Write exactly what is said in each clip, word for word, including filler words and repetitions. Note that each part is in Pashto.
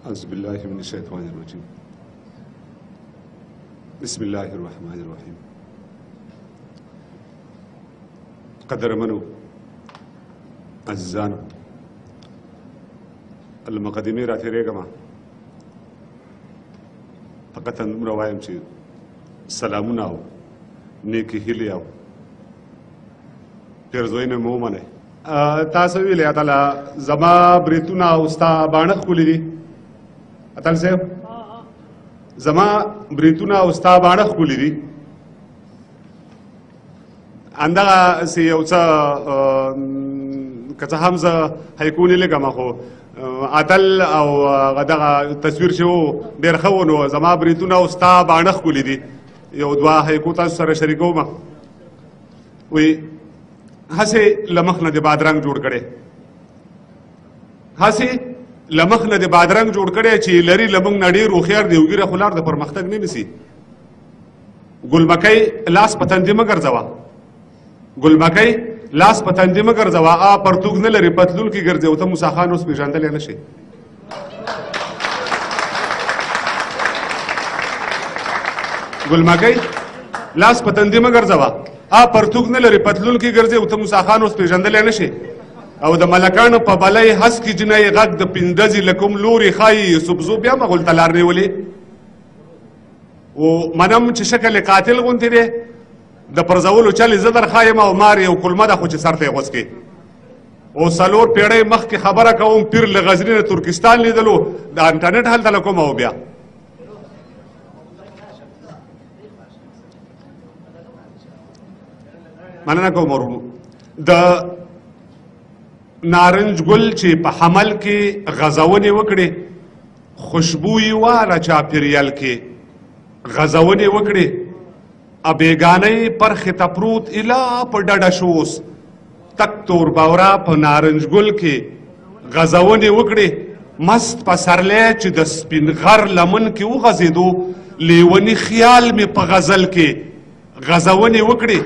أعوذ بالله من الشيطان الرجيم بسم الله الرحمن الرحيم قدرمنو عزیزانو المقدمې راتېرېږم فقط دومره وایم چې سلامونه او نیکې هیلې او پیرزوینه مو ومنئ تاسو ویلې اتله زما بریتونه او ستا باڼه ښکلي دي اتل صاحب زما بریتونه او ستا باڼه ښکلي دي همدغسې یو څه که څه هم زه هیکونې لږم خو اتل او دغه تصویر چې و ډېر ښه و نو زما بریتونه او ستا باڼه ښکلي دي یو دوه هیکو تاسو سره شریکوم وی هسې له مخ نه د بادرنګ جوړ کړی هسې له مخ نه د بادرنګ جوړ کړی چې لري له موږ نه ډېر هوښیار دی وګیره خو لار د پرمختګ نه نیسي ګلمکۍ لاس په تندي مه ګرځوه ګلمکۍ لاس په تندي مه ګرځوه آ پرتوګ نه لري پتلون کې ګرځي او ته موسی خان اوس پېژندلی نه شي ګلمکۍ لاس په تندي مه ګرځوه آ پرتوګ نه لري پتلون کې ګرځي او ته موسی خان اوس پېژندلی نه شي او د ملکانو په بلۍ هس کې جنۍ غږ د پندزې له کوم لوري ښایي یوسفزو بیا مغول ته لار نیولې و منم چې شکل قاتل غوندې دی د پرزولو چل زه در ښایم او مار یو کلمه ده خو چې سر ته یې غوڅ کړي او څلور پیړۍ مخکې خبره کوم پیر له غزني نه ترکستان لیدلو د انټرنېټ هلته له کومه و بیا مننه کوم ورونو د نارنج ګل چې په حمل کې غزونې وکړې خوشبویي واله چاپېریال کې غزونې وکړې ا بیګانۍ پرخې ته پروت الا په ډډه شو اوس تک تور باورا په نارنج ګل کې غزونې وکړې مست پسرلی چې د سپین غر لمن کې وغځېدو لیوني خیال مې په غزل کې غزونې وکړې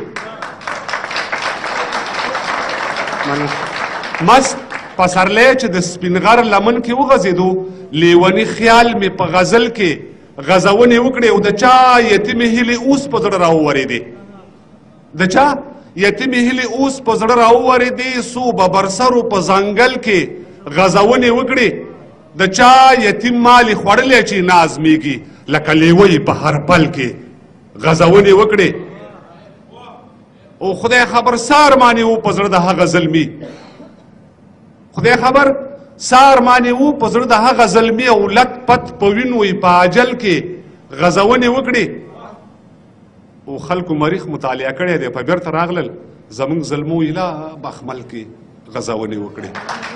مست پسرلی چې د سپین غر لمن کې وغځېدو لیوني خیال مې په غزل کې غزونې وکړې او د چا یتیمې هیلې اوس په زړه راوورېدې د چا یتیمې هیلې اوس په زړه راوورېدې څو ببرسرو په ځنګل کې غزونې وکړې د چا یتیم مالې خوړلی چې نازمیږي لکه لیوی په هر پل کې غزونې وکړې او خدای خبر سار مانې و په زړه د هغه زلمي خدای خبر سار مانې و په زړه د هغه زلمي او لت پت په وینو یې په اجل کې غزونې وکړې او خلکو مریخ مطالعه کړی دی په بیرته راغلل زموږ زلمو یې لا بخمل کې غزونې وکړې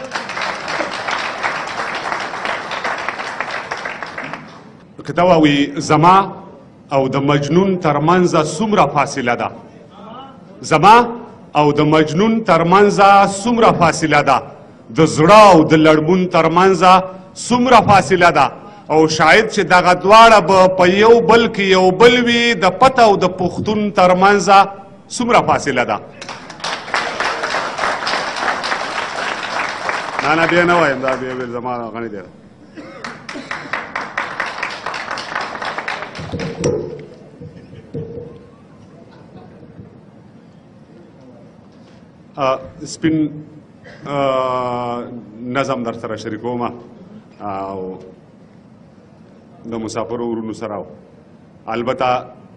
که ته وایي زما او د مجنون ترمنځه څومره فاصله ده زما او د مجنون ترمنځه څومره فاصله ده د زړه او د لړمون ترمنځه څومره فاصله ده او شاید چې دغه دواړه به په یو بل کې یو بل وي د پت او د پښتون ترمنځه څومره فاصله ده نه نه بیا نه وایم دا بیا ویل زما غني دی سپین نظم در سره شریکوم او د مسافرو ورونو سره البته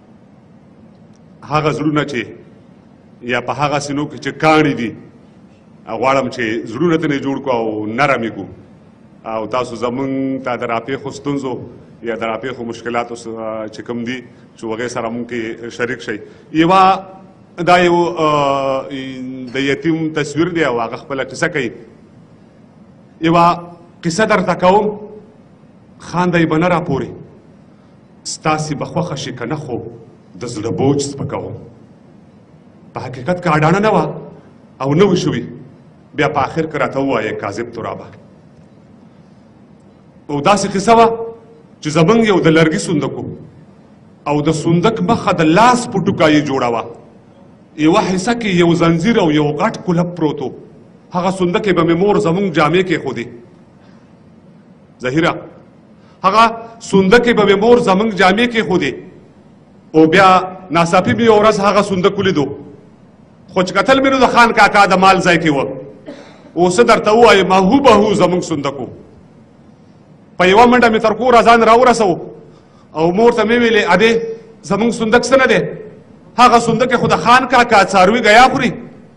هغه زړونه چې یا په هغه سینو کې چې کاڼي دي غواړم چې زړونه ترې جوړ کړو او نرم یې کړو او تاسو زمونږ ته د راپېښو ستونزو یا د راپېښو مشکلاتو چې کوم دي چې هغې سره مونږ کې شریک شئ یوه دا یو د یتیم تصویر دی او هغه خپله کیسه کوي یوه کیسه درته کوم خاندی به نه راپورې ستاسې به خوښه شي که نه خو د زړه بوج سپکوم په حقیقت که اډانه نه وه او نه وي شوي بیا په آخر کې راته ووایې کاذب ترابه او داسې قصه وه چې زمونږ یو د لرګي صندوق او د صندوق مخه د لاس په ټوکه یې جوړه وه یوه حصه کې یو زنځیر او یو غټ کلب پروت و هغه صندوق یې به مې مور زمونږ جامې کېښودې ظهیره هغه صندوق به مې مور زموږ جامې کېښودې او بیا ناڅاپي مې یوه ورځ هغه صندوق ولیدو خو چې کتل مې نو د خان کاکا د مال ځای کې وه اوس درته ووایم هو به هو زموږ صندوق و په یوه منډه مې تر کوره ځان راورسو او مور ته مې ویلې ادې زموږ صندوق څه نه دی هغه صندوق خو د خان کاکا څاروي ګیا خوري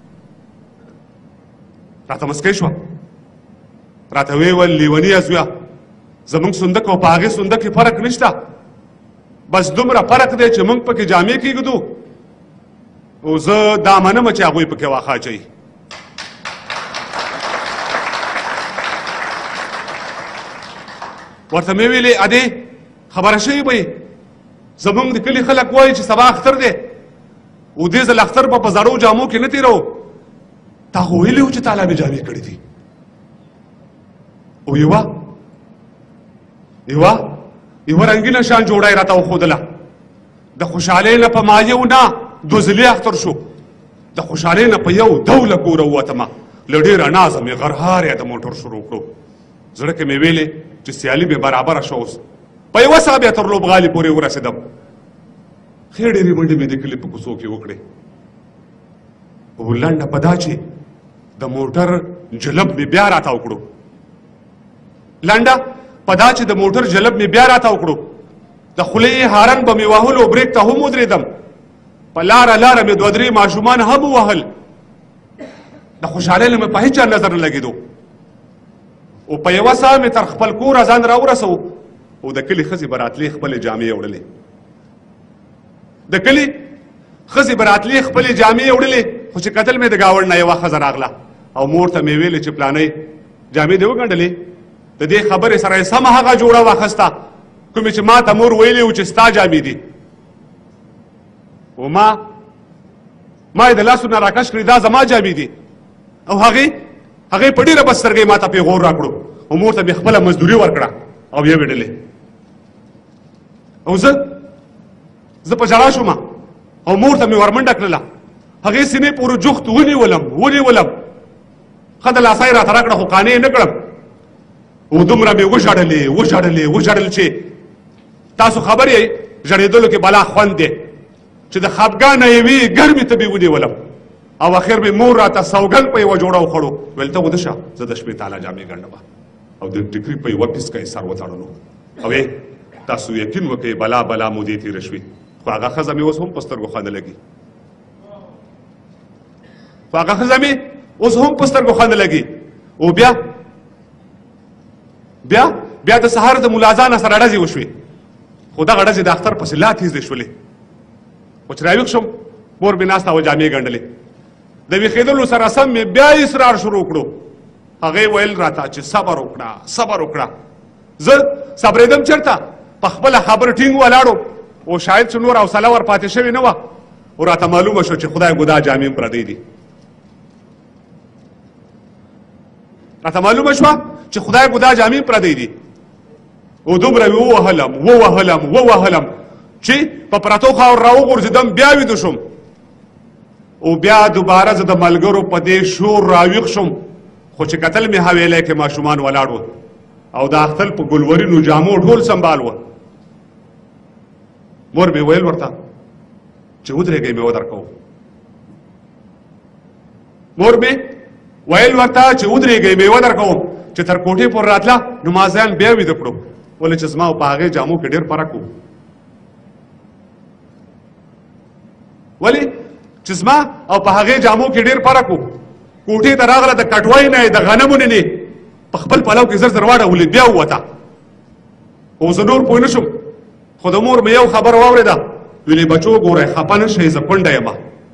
راته مسکی شوه راته ویې ویل لیونیه زویه زموږ صندوق او په هغې صندوق کې فرق نشته بس دومره فرق دی چې موږ پکې جامې کېږدو او زه دا منمه چې هغوی پکې واښه اچوي ورته مې ویلې ادې خبره شوې به زموږ د کلي خلک وایي چې سبا اختر دی او دې ځل اختر به په زړو جامو کې نه تېروو تا خو ویلي وو چې تا لا مې جامې کړي دي او یوه یوه یوه رنګینه شان جوړه یې راته وښودله د خوشحالۍ نه په مایو نه دوه ځلې اختر شو د خوشحالۍ نه په یو ډوله کوره ووتمه له ډېره نازه مې غرهار یې د موټر شروع کړو زړه کې مې ویلې چې سیالي مې برابره شوه اوس په یوه ساه بیا تر لوبغالي پورې ورسېدم ښې ډېرې منډې مې د کلي په کوڅو کې وکړې او لنډه په دا چې د موټر جلب مې بیا راته وکړو لنډه په دا چې د موټر جلب مې بیا راته وکړو د خولې هارن به مې وهلو بریک ته هم ودرېدم په لاره لاره مې دوه درې ماشومان هم ووهل د خوشحالۍ نه مې په هېچا نظر نه لګېدو او په یوه ساه مې تر خپل کوره ځان راورسو او د کلي ښځې به راتلې خپلې جامې یې وړلې د کلي ښځې به راتلې خپلې جامې یې وړلې خو چې کتل مې د ګاوړ نه یوه ښځه راغله او مور ته مې ویلې چې پلانۍ جامې دې وګنډلې د دې خبرې سره یې سمه هغه جوړه واخسته کومې چې ما ته مور ویلې و چې ستا جامې دي و ما ما یې د لاسو نه راکش کړي دا زما جامې دي او هغې هغې په ډېره بدسترګۍ ما ته پیغور راکړو او مور ته مې خپله مزدوري ورکړه او یې ویډلې او زه زه په ژړا شوم او مور ته مې ورمنډه کړله هغې سینې پورې جوخت ونیولم ونیولم ښه د لاسه یې راته راکړه خو قانع یې نه کړم او دومره مې وژړلې وژړلې وژړل چې تاسو خبر یې ژړېدلو کې بلا خوند دی چې د خفګان نه یوې ګرمې ته مې ونیولم او اخر مې مور راته سوګند په یوه جوړه وخوړو ویل ته وده شه زه د شپې تاله جامې ګنډم او د ټیکري په یوه پیسکه یې سر وتړلو او تاسو یقین وکړئ بلا بلا مودې تېره شوې خو هغه ښځه مې اوس هم په سترګو ښه نه لګي خو هغه ښځه مې اوس هم په سترګو ښه نه لګي او بیا بیا بیا د سهار د ملازانه سره ډزې وشوې خو دغه ډزې د اختر پسې لا تېزې شولې خو چې راویښ شم مور مې ناسته وه جامې ګنډلې د ویښېدلو سره سم مې بیا اصرار شروع کړو هغې ویل راته چې صبر وکړه صبر وکړه زه صبرېدم چېرته په خپله خبره ټینګ ولاړو او شاید چې نور حوصله ور پاتې شوې نه وه او راته معلومه شو چې خدای ګدا جامې پردی دي راته معلومه شوه چې خدای ګدا جامې پردی دي او دومره مې ووهلم ووهلم ووهلم چې په پرتو خاور راوغورځېدم بیا ویده شوم او بیا دوباره زه د ملګرو په دې شور راویښ شوم خو چې کتل مې حویلی کې ماشومان ولاړ وه او د اختر په ګلورینو جامو ټول سنبال وه مور مې ویل ورته چې ودرېږئ مې ودرکوو مور مې ویل ورته چې ودرېږئ مې ودرکوم چې تر کوټې پورې راتله نو ما ځان بیا ویده کړو ولې چې زما په هغې جامو کې ډېر فرق و ولې چې زما او په هغې جامو کې ډېر فرق و کوټې ته راغله د کټوۍ نه د غنمو نه نه په خپل پلو کې زر زر واړولې بیا ووته او زه نور پوه نه شوم خو د مور مې یو خبر واورېده ویلې بچو ګورئ خفه نه شئ زه کونډه یم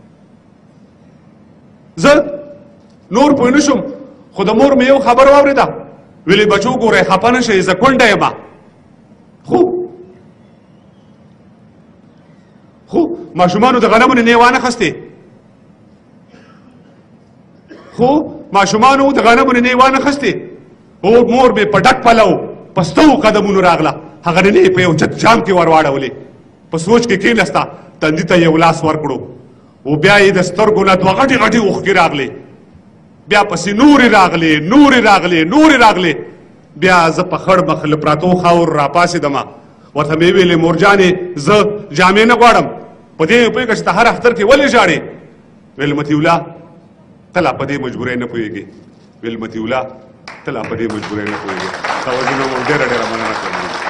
زه نور پوه نه شوم خو د مور مې یو خبر واورېده ویلې بچو ګورئ خفه نه شئ زه کونډه یم خو خو ماشومانو د غنمو نه وانه خستې خو ماشومانو د غنمو نه وانه خستې او مور مې په ډک پلو په ستو قدمونو راغله هغه ننې په یو چت جام کې ور واړولې په سوچ کې کېناسته تندي ته یو لاس ورکړو او بیا یې د سترګو نه دوه غټې غټې اوښکې راغلې بیا پسې نورې راغلې نورې راغلې نورې راغلې بیا زه په خړ مخ له پراتو خاور راپاڅېدم ورته مې ویلې مورجانې زه جامې نه غواړم په دې مې پوهېږه چې ته هر اختر کې ولې ژاړې ویل متي الله ته لا په دې مجبورۍ نه پوهېږې ویل متي الله ته لا په دې مجبورۍ نه پوهېږې توجه نه مو ډېره ډېره مننه کوم